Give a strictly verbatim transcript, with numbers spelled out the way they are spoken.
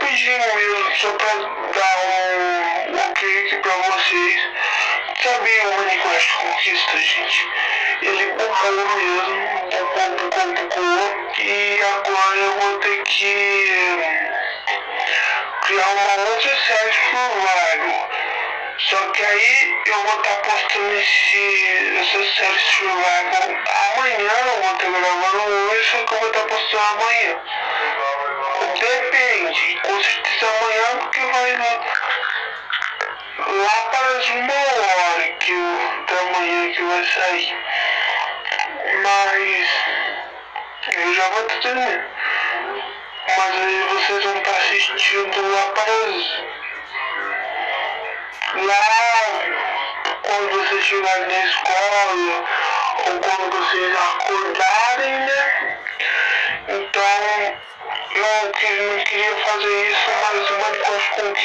rapidinho mesmo, só pra dar um ok aqui pra vocês. Sabe o Minecraft Conquista, gente? Ele bugou mesmo, bugou, bugou, bugou. E agora eu vou ter que criar uma outra série Survival. Só que aí eu vou estar postando esse, essa série Survival amanhã, eu vou estar gravando hoje, só que eu vou estar postando amanhã. Depende, com certeza amanhã, porque vai lá para as uma hora que eu, da manhã que vai sair. Mas eu já vou estar dormindo. Mas aí vocês vão estar assistindo lá para as... Lá quando vocês chegarem na escola ou quando vocês acordarem, né? Então eu não queria fazer isso, mas o Minecraft